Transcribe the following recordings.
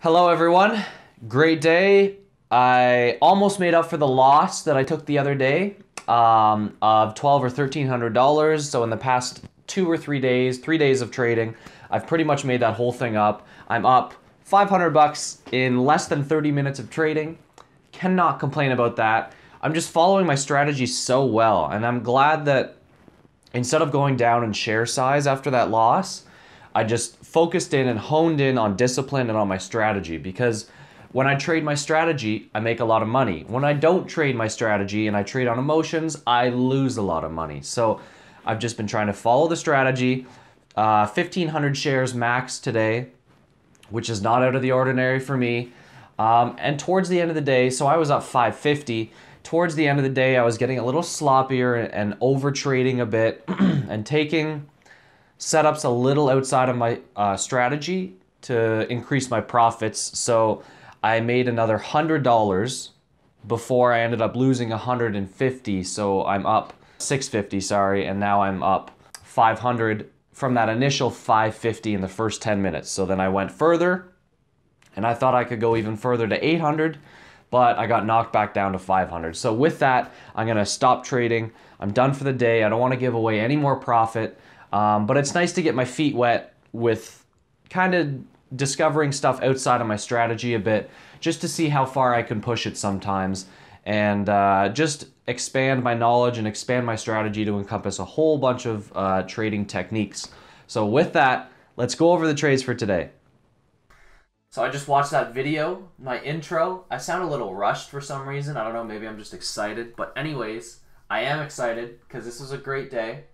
Hello everyone, great day. I almost made up for the loss that I took the other day of $1,200 or $1,300. So in the past 2 or 3 days, 3 days of trading, I've pretty much made that whole thing up. I'm up 500 bucks in less than 30 minutes of trading. Cannot complain about that. I'm just following my strategy so well, and I'm glad that instead of going down in share size after that loss, I just focused in and honed in on discipline and on my strategy, because when I trade my strategy, I make a lot of money. When I don't trade my strategy and I trade on emotions, I lose a lot of money. So I've just been trying to follow the strategy. 1,500 shares max today, which is not out of the ordinary for me. And towards the end of the day, so I was up 550. Towards the end of the day, I was getting a little sloppier and over trading a bit and taking setups a little outside of my strategy to increase my profits. So I made another $100 before I ended up losing 150. So I'm up 650, sorry, and now I'm up 500 from that initial 550 in the first 10 minutes. So then I went further, and I thought I could go even further to 800, but I got knocked back down to 500. So with that, I'm gonna stop trading. I'm done for the day. I don't wanna give away any more profit, but it's nice to get my feet wet with kind of discovering stuff outside of my strategy a bit, just to see how far I can push it sometimes, and just expand my knowledge and expand my strategy to encompass a whole bunch of trading techniques. So with that, let's go over the trades for today. So I just watched that video, my intro. I sound a little rushed for some reason. I don't know, maybe I'm just excited. But anyways, I am excited because this was a great day.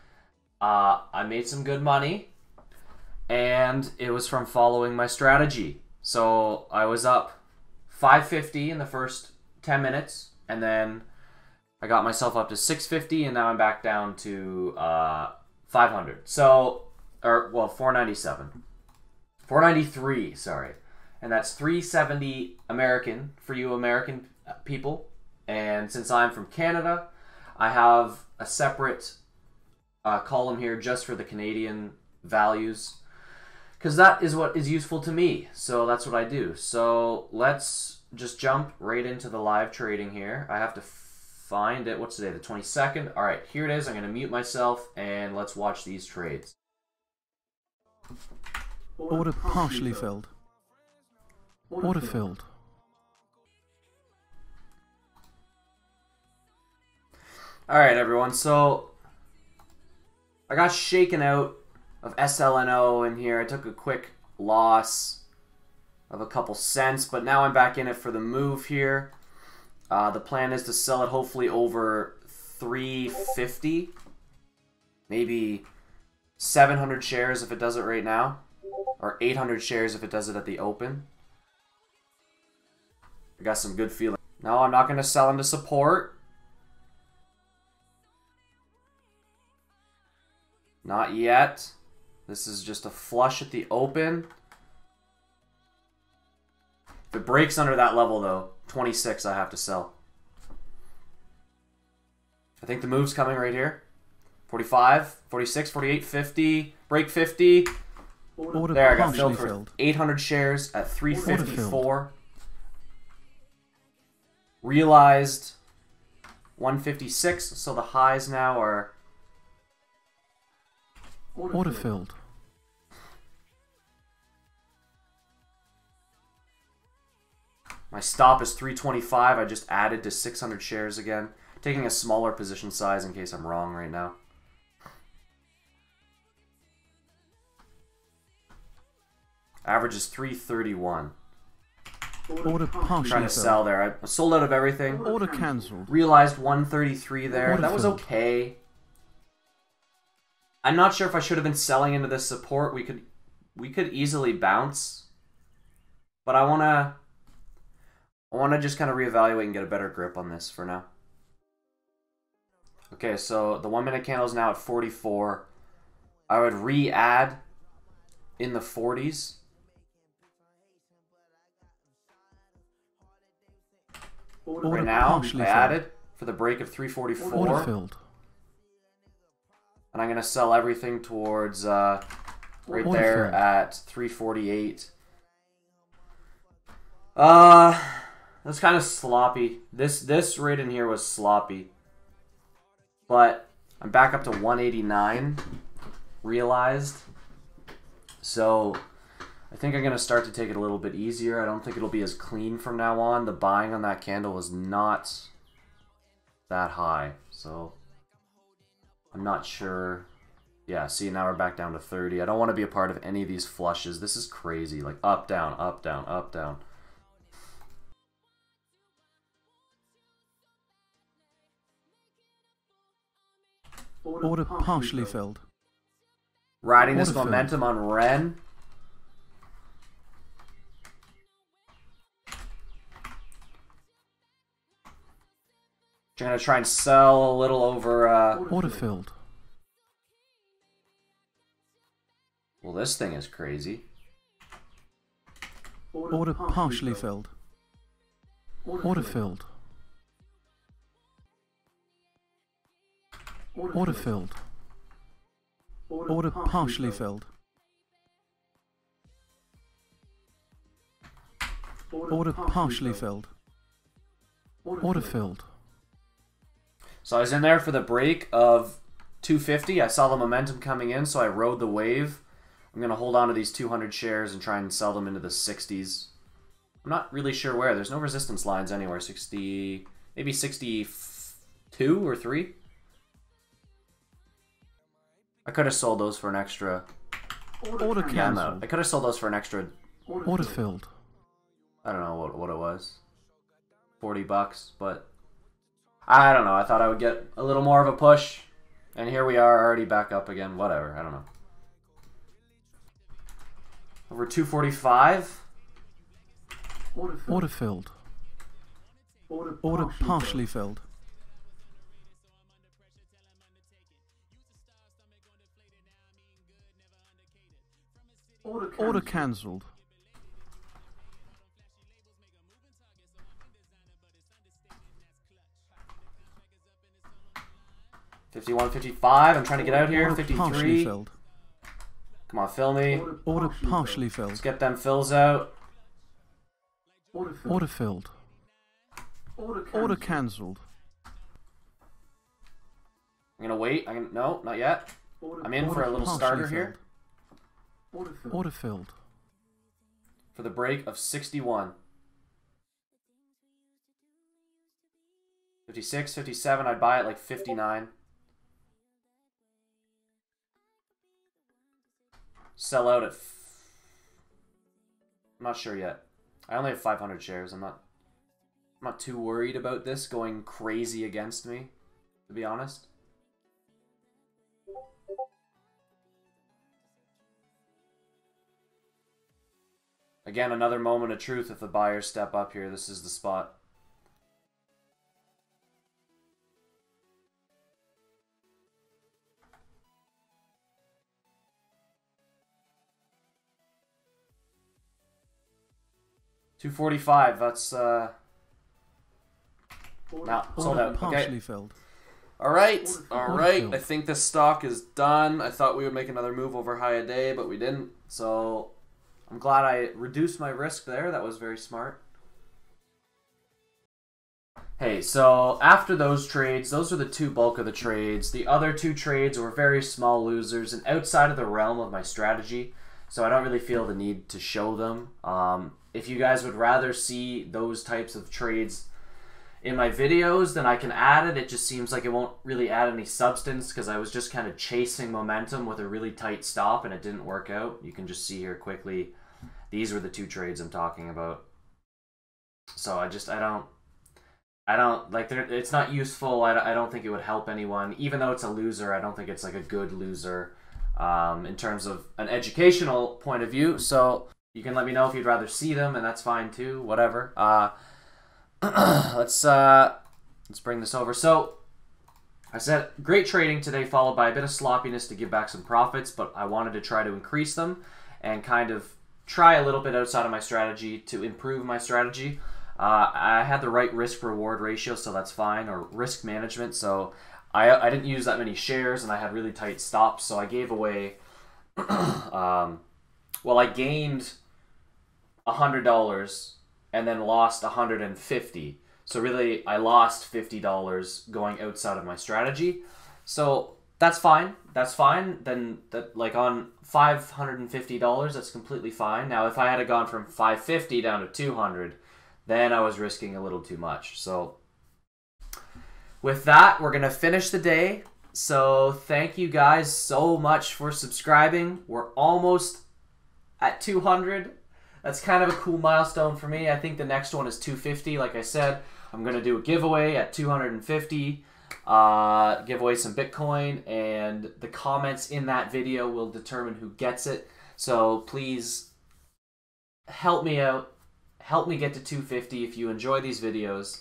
I made some good money, and it was from following my strategy. So I was up 550 in the first 10 minutes, and then I got myself up to 650, and now I'm back down to 500. So, well, 497. 493, sorry. And that's 370 American for you American people. And since I'm from Canada, I have a separate column here just for the Canadian values, because that is what is useful to me. So that's what I do. So let's just jump right into the live trading here. I have to find it. What's today? The 22nd. All right, here it is. I'm going to mute myself, and let's watch these trades. Order partially filled. Order filled. All right, everyone. So I got shaken out of SLNO in here. I took a quick loss of a couple cents, but now I'm back in it for the move here. The plan is to sell it hopefully over 350, maybe 700 shares if it does it right now, or 800 shares if it does it at the open. I got some good feeling. No, I'm not going to sell into support. Not yet. This is just a flush at the open. If it breaks under that level, though, 26, I have to sell. I think the move's coming right here. 45, 46, 48, 50. Break 50. There, I got filled for 800 shares at 354. Realized 156, so the highs now are... Order filled. My stop is 325. I just added to 600 shares again. Taking a smaller position size in case I'm wrong right now. Average is 331. Order partially Trying to sell there. I sold out of everything. Order cancelled. Realized 133 there. Order that was filled. okay. I'm not sure if I should have been selling into this support. We could easily bounce, but I wanna just kind of reevaluate and get a better grip on this for now. Okay, so the 1 minute candle is now at 44. I would re-add in the 40s. Right now, I added for the break of 344. Order filled. And I'm going to sell everything towards right there at 348. Uh, that's kind of sloppy. This right in here was sloppy. But I'm back up to 189 realized. So I think I'm going to start to take it a little bit easier. I don't think it'll be as clean from now on. The buying on that candle was not that high. So I'm not sure. Yeah, see, now we're back down to 30. I don't want to be a part of any of these flushes. This is crazy. Like up, down, up, down, up, down. Order partially filled. Riding this Order filled. momentum on Ren. Gonna try and sell a little over. Order filled. Well, this thing is crazy. Order partially filled. Order filled. Order filled. Order partially filled. Order partially filled. Order filled. So I was in there for the break of 250. I saw the momentum coming in, so I rode the wave. I'm going to hold on to these 200 shares and try and sell them into the 60s. I'm not really sure where. There's no resistance lines anywhere. 60, maybe 62 or 3. I could have sold those for an extra. Order Yeah, I'm out. cancelled. I could have sold those for an extra. Order filled. I don't know what it was. $40, but I don't know. I thought I would get a little more of a push, and here we are already back up again. Whatever. I don't know. Over 245. Order filled. Order partially filled. Order cancelled. $51, $55. I'm trying to get out here. Order partially $53. filled. Come on, fill me. Order partially Let's filled. get them fills out. Order filled. Order cancelled. I'm gonna wait. No, not yet. I'm in for a little partially starter filled. here Order filled. for the break of 61. 56, 57. I'd buy it like 59. Sell out at. I'm not sure yet. I only have 500 shares. I'm not too worried about this going crazy against me, to be honest. Again, another moment of truth. If the buyers step up here, this is the spot. $245. That's now sold Order out. partially Okay. filled. All right. All right. filled. I think this stock is done. I thought we would make another move over high a day, but we didn't. So I'm glad I reduced my risk there. That was very smart. Hey, so after those trades, those are the two bulk of the trades. The other two trades were very small losers and outside of the realm of my strategy. So I don't really feel the need to show them. If you guys would rather see those types of trades in my videos, then I can add it. It just seems like it won't really add any substance because I was just kind of chasing momentum with a really tight stop and it didn't work out. You can just see here quickly. These were the two trades I'm talking about. So I don't like, it's not useful. I don't think it would help anyone. Even though it's a loser, I don't think it's like a good loser in terms of an educational point of view. So you can let me know if you'd rather see them, and that's fine too. Whatever. Let's bring this over. So I said great trading today, followed by a bit of sloppiness to give back some profits, but I wanted to try to increase them and kind of try a little bit outside of my strategy to improve my strategy. I had the right risk-reward ratio, so that's fine, or risk management. So I didn't use that many shares, and I had really tight stops. So I gave away. I gained $100, and then lost 150. So really, I lost $50 going outside of my strategy. So that's fine. That's fine. Then that, like, on $550, that's completely fine. Now, if I had gone from 550 down to 200, then I was risking a little too much. So with that, we're gonna finish the day. So thank you guys so much for subscribing. We're almost at 200. That's kind of a cool milestone for me. I think the next one is 250. Like I said, I'm going to do a giveaway at 250. Give away some Bitcoin, and the comments in that video will determine who gets it. So please help me out. Help me get to 250 if you enjoy these videos.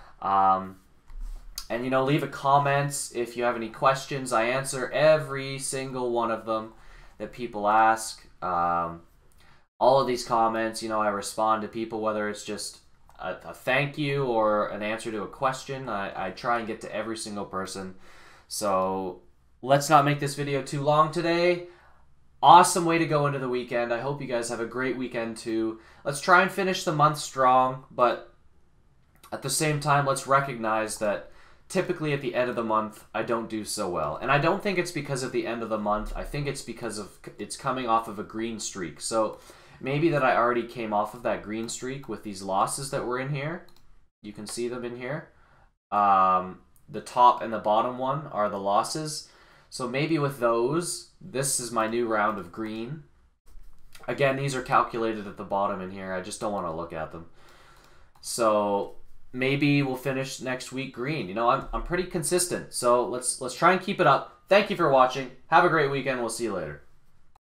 And, you know, leave a comment if you have any questions. I answer every single one of them that people ask. All of these comments, you know, I respond to people, whether it's just a thank you or an answer to a question. I try and get to every single person. So let's not make this video too long today. Awesome way to go into the weekend. I hope you guys have a great weekend too. Let's try and finish the month strong, but at the same time, let's recognize that typically at the end of the month, I don't do so well. And I don't think it's because of the end of the month. I think it's because of it's coming off of a green streak. So maybe that I already came off of that green streak with these losses that were in here. You can see them in here. The top and the bottom one are the losses. So maybe with those, this is my new round of green. Again, these are calculated at the bottom in here. I just don't want to look at them. So maybe we'll finish next week green. You know, I'm pretty consistent. So let's try and keep it up. Thank you for watching. Have a great weekend. We'll see you later.